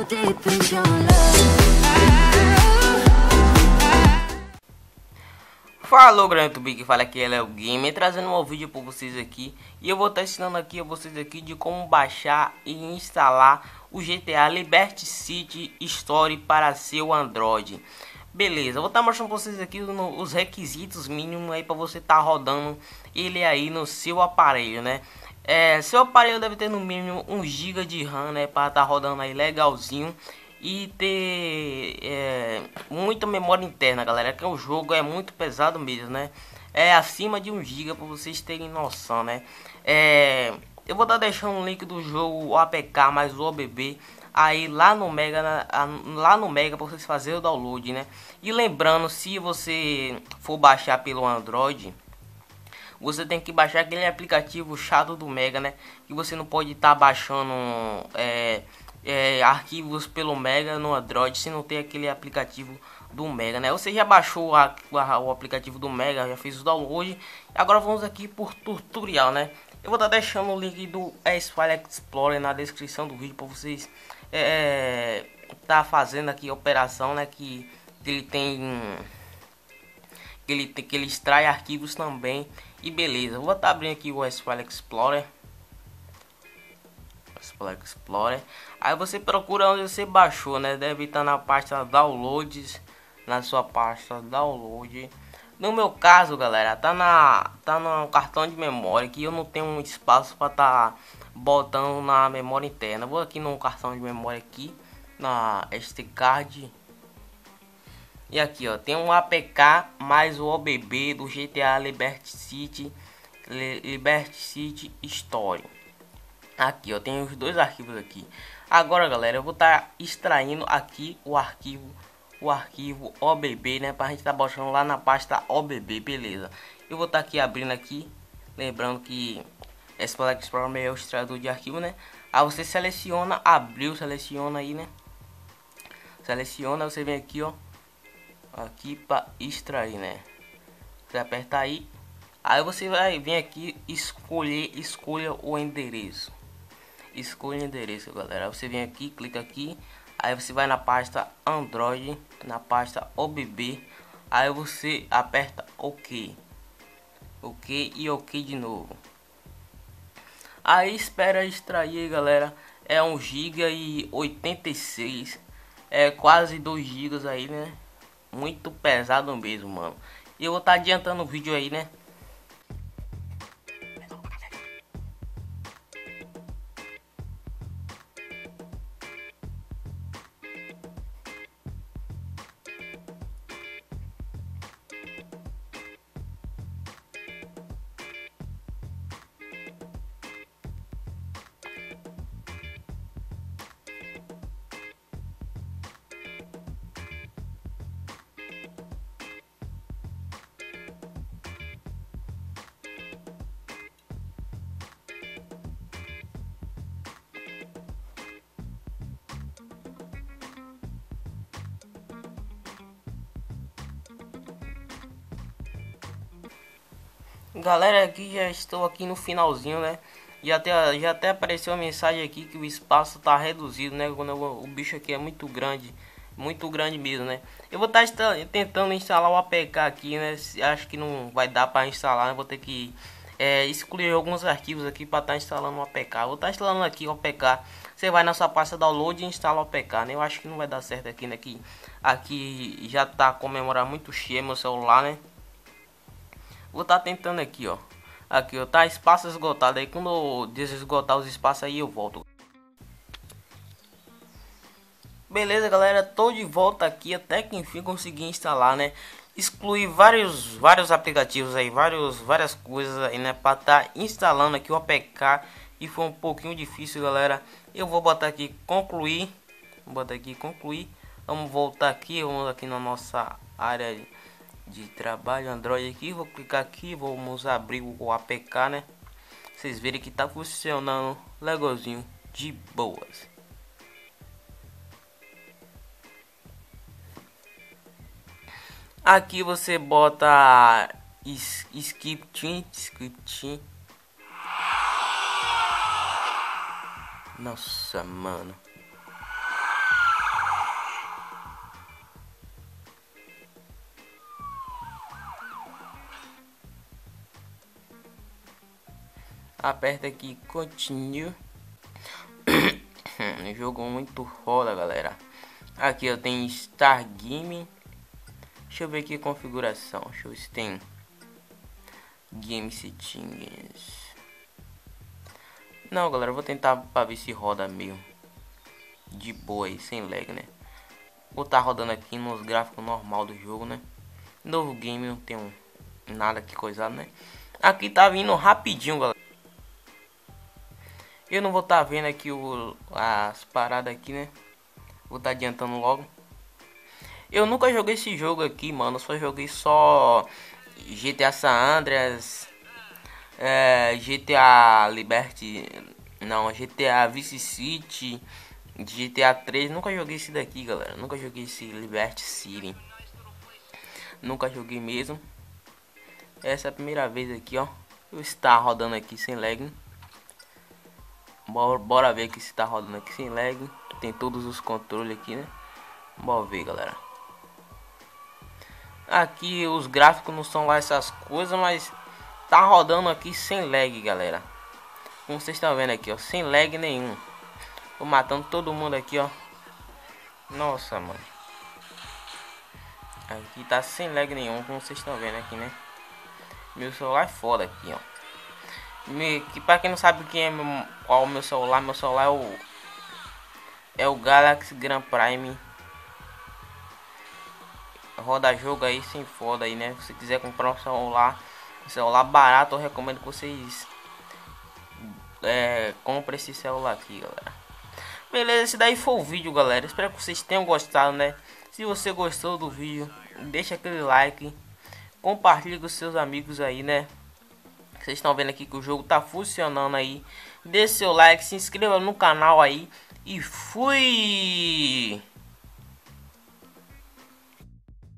deep is your love? Falou, galera do Big, fala aqui, é o Gamer, trazendo um vídeo para vocês aqui. E eu vou estar ensinando aqui a vocês aqui de como baixar e instalar o GTA Liberty City Story para seu Android. Beleza, eu vou estar mostrando para vocês aqui os requisitos mínimos aí para você estar rodando ele aí no seu aparelho, né? Seu aparelho deve ter no mínimo 1 GB de RAM, né, para estar rodando aí legalzinho. E ter muita memória interna, galera, que o jogo é muito pesado mesmo, né? É acima de 1 GB, para vocês terem noção, né? Eu vou estar deixando o link do jogo, o APK mais o OBB aí lá no Mega, para vocês fazerem o download, né? E lembrando, se você for baixar pelo Android, você tem que baixar aquele aplicativo chato do Mega, né? Que você não pode estar baixando arquivos pelo Mega no Android se não tem aquele aplicativo do Mega, né? Você já baixou o aplicativo do Mega, já fez o download. Agora vamos aqui por tutorial, né? Eu vou estar deixando o link do Asphalt Explorer na descrição do vídeo para vocês tá fazendo aqui a operação, né? Que ele tem que ele extrai arquivos também. E beleza, eu vou estar abrindo aqui o Asphalt Explorer. Aí você procura onde você baixou, né? Deve estar na pasta downloads, na sua pasta download. No meu caso, galera, tá no cartão de memória, que eu não tenho um espaço para estar botando na memória interna. Vou aqui no cartão de memória aqui, na SD card. E aqui, ó, tem um APK mais o OBB do GTA Liberty City Story. Aqui, ó, tem os dois arquivos aqui. Agora, galera, eu vou estar extraindo aqui o arquivo OBB, né, pra gente estar baixando lá na pasta OBB, beleza? Eu vou estar aqui abrindo aqui, lembrando que Asphalt Explorer é o extraidor de arquivo, né? Aí você seleciona, abriu, seleciona aí, né? Seleciona, você vem aqui, ó, aqui para extrair, né? Você aperta aí, aí você vai vir aqui escolha o endereço. Escolha o endereço, galera. Você vem aqui, clica aqui, aí você vai na pasta Android, na pasta OBB, aí você aperta OK, OK e OK de novo. Aí espera extrair, galera. É 1 GB e 86, é quase 2 GB aí, né? Muito pesado mesmo, mano. E eu vou estar adiantando o vídeo aí, né? Galera, aqui já estou aqui no finalzinho, né? Já até apareceu a mensagem aqui que o espaço tá reduzido, né? Quando o bicho aqui é muito grande mesmo, né? Eu vou estar tentando instalar o APK aqui, né? Acho que não vai dar para instalar, né? Vou ter que excluir alguns arquivos aqui para estar instalando o APK. Vou estar instalando aqui o APK. Você vai na sua pasta download e instala o APK, né? Eu acho que não vai dar certo aqui, né? Aqui já tá comemorando muito cheio meu celular, né? Vou estar tentando aqui, ó. Aqui, ó, tá espaço esgotado. Aí quando eu desesgotar os espaços aí eu volto. Beleza, galera, tô de volta aqui. Até que enfim consegui instalar, né? Excluir vários aplicativos aí, várias coisas aí, né? Pra estar instalando aqui o APK. E foi um pouquinho difícil, galera. Eu vou botar aqui concluir. Vou botar aqui concluir. Vamos voltar aqui, vamos aqui na nossa área de trabalho Android aqui, vou clicar aqui, vamos abrir o APK, né? Vocês verem que tá funcionando legalzinho, de boas. Aqui você bota scripting. Nossa, mano. Aperta aqui continue. Jogo muito foda, galera. Aqui eu tenho Star Game. Deixa eu ver aqui a configuração. Deixa eu ver se tem Game Settings. Não, galera, eu vou tentar pra ver se roda mesmo de boa aí, sem lag, né? Vou estar rodando aqui nos gráficos normal do jogo, né? Novo game, não tem nada que coisado, né? Aqui tá vindo rapidinho, galera. Eu não vou estar vendo aqui as paradas aqui, né? Vou estar adiantando logo. Eu nunca joguei esse jogo aqui, mano. Só joguei GTA San Andreas, GTA Liberty, não, GTA Vice City, GTA 3. Nunca joguei esse daqui, galera. Nunca joguei esse Liberty City. Nunca joguei mesmo. Essa é a primeira vez aqui, ó. Eu está rodando aqui sem lag. Bora ver que se está rodando aqui sem lag. Tem todos os controles aqui, né? Bora ver, galera. Aqui os gráficos não são lá essas coisas, mas tá rodando aqui sem lag, galera. Como vocês estão vendo aqui, ó, sem lag nenhum. Tô matando todo mundo aqui, ó. Nossa, mano. Aqui tá sem lag nenhum, como vocês estão vendo aqui, né? Meu celular é foda aqui, ó. Que para quem não sabe qual é o meu celular é o Galaxy Grand Prime. Roda jogo aí sem foda aí, né? Se quiser comprar um celular barato, eu recomendo que vocês comprem esse celular aqui, galera. Beleza, esse daí foi o vídeo, galera. Espero que vocês tenham gostado, né? Se você gostou do vídeo, deixa aquele like, compartilhe com seus amigos aí, né? Vocês estão vendo aqui que o jogo tá funcionando aí. Deixe seu like, se inscreva no canal aí e fui!